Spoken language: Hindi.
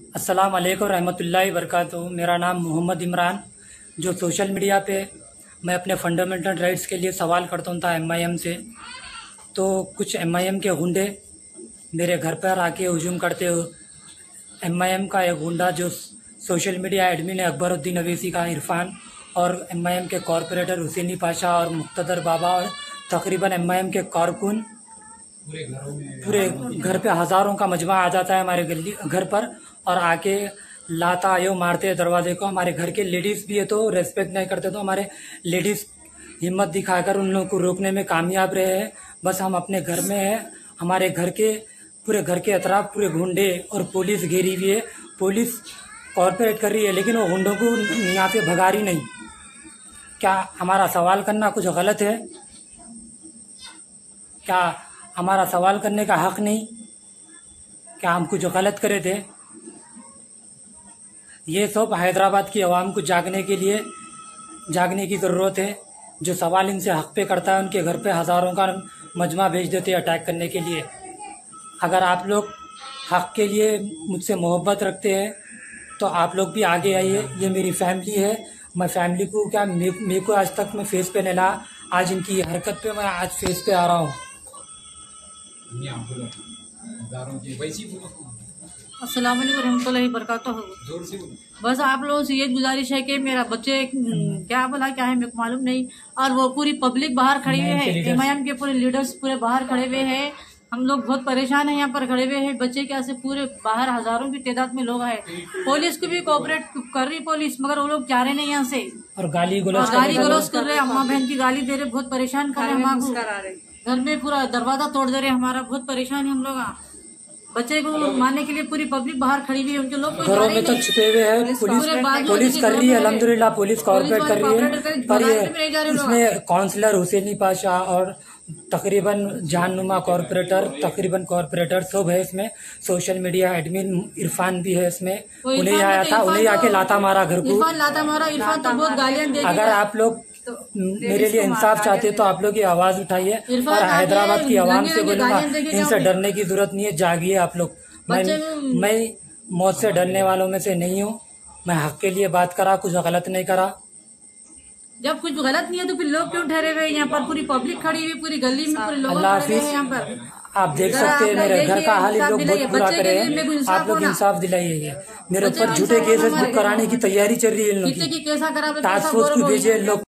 अस्सलाम वालेकुम रहमतुल्लाहि वबरकातुहू। मेरा नाम मोहम्मद इमरान, जो सोशल मीडिया पे मैं अपने फंडामेंटल राइट्स के लिए सवाल करता था एमआईएम से। तो कुछ एमआईएम के गुंडे मेरे घर पर आके हुजूम करते हो। एमआईएम का एक गुंडा जो सोशल मीडिया एडमिन है अकबरुद्दीन अवैसी का इरफान, और एमआईएम के कॉरपोरेटर हुसैनी पाशा और मुक्तदर बाबा और तकरीबन एमआईएम के कारकुन पूरे घर पे हज़ारों का मजमा आ जाता है हमारे गली घर पर, और आके लाता आयो मारते हैं दरवाजे को। हमारे घर के लेडीज़ भी है तो रेस्पेक्ट नहीं करते, तो हमारे लेडीज़ हिम्मत दिखाकर उन लोगों को रोकने में कामयाब रहे हैं। बस हम अपने घर में हैं, हमारे पूरे घर के अतराफ पूरे गुंडे और पुलिस घेरी हुई है। पुलिस कॉर्पोरेट कर रही है लेकिन वो गुंडों को यहाँ पे भगा रही नहीं। क्या हमारा सवाल करना कुछ गलत है? क्या हमारा सवाल करने का हक नहीं? क्या हम कुछ गलत करे थे? ये सब हैदराबाद की आवाम को जागने की ज़रूरत है। जो सवाल इनसे हक पे करता है उनके घर पे हज़ारों का मजमा भेज देते हैं अटैक करने के लिए। अगर आप लोग हक के लिए मुझसे मोहब्बत रखते हैं तो आप लोग भी आगे आइए। ये मेरी फैमिली है, मैं फैमिली को क्या मेरे को आज तक मैं फेस पे नहीं ला, आज इनकी हरकत पे मैं आज फेस पे आ रहा हूँ। अस्सलाम वालेकुम रहमतुल्लाहि वबरकातुहू। बस आप लोगों से ये गुजारिश है कि मेरा बच्चे क्या है मेरे को मालूम नहीं, और वो पूरी पब्लिक बाहर खड़ी हुई है, एमआईएम के पूरे लीडर्स पूरे बाहर खड़े हुए हैं। हम लोग बहुत परेशान हैं, यहाँ पर खड़े हुए हैं बच्चे क्या से पूरे बाहर हजारों की तादाद में लोग हैं। पुलिस को भी कोऑपरेट कर रही पुलिस, मगर वो लोग जा रहे नहीं यहाँ से, और गाली गलौज कर रहे, अम्मा बहन की गाली दे रहे, बहुत परेशान कर रहे हैं हमको। घर में पूरा दरवाजा तोड़ दे रहे हमारा, बहुत परेशान है हम लोग। बच्चे को मारने के लिए पूरी पब्लिक बाहर खड़ी हुई है, उनके लोग घरों में तक छुपे हुए हैं। पुलिस कर रही है, अल्हम्दुलिल्लाह पुलिस कॉर्पोरेट कर रही है। पर ये इसमें काउंसलर हुसैनी पाशा और तकरीबन जाननुमा कॉर्पोरेटर सब है इसमें। सोशल मीडिया एडमिन इरफान भी है इसमें। उन्हें आया था, उन्हें आके लाता मारा घर को। इरफान तो बहुत गालियां दे। अगर आप लोग मेरे लिए इंसाफ चाहते तो आप लोग की आवाज उठाइए, और हैदराबाद की आवाम से बोलूंगा इनसे डरने की जरूरत नहीं है, जागिए आप लोग। मैं मौत से डरने वालों में से नहीं हूँ। मैं हक के लिए बात करा, कुछ गलत नहीं करा। जब कुछ गलत नहीं है तो फिर लोग क्यों ठहरे हुए यहाँ पर? पूरी पब्लिक खड़ी हुई, पूरी गली में पूरे लोग अल्लाह हाफिज। यहाँ पर आप देख सकते हैं मेरे घर का हाल, लोग बहुत बुरा करे हैं। आप लोग इंसाफ दिलाइए। मेरे ऊपर झूठे केसेस बुक कराने की तैयारी चल रही है इन लोगों की। टास्क फोर्स को भेजे लोग।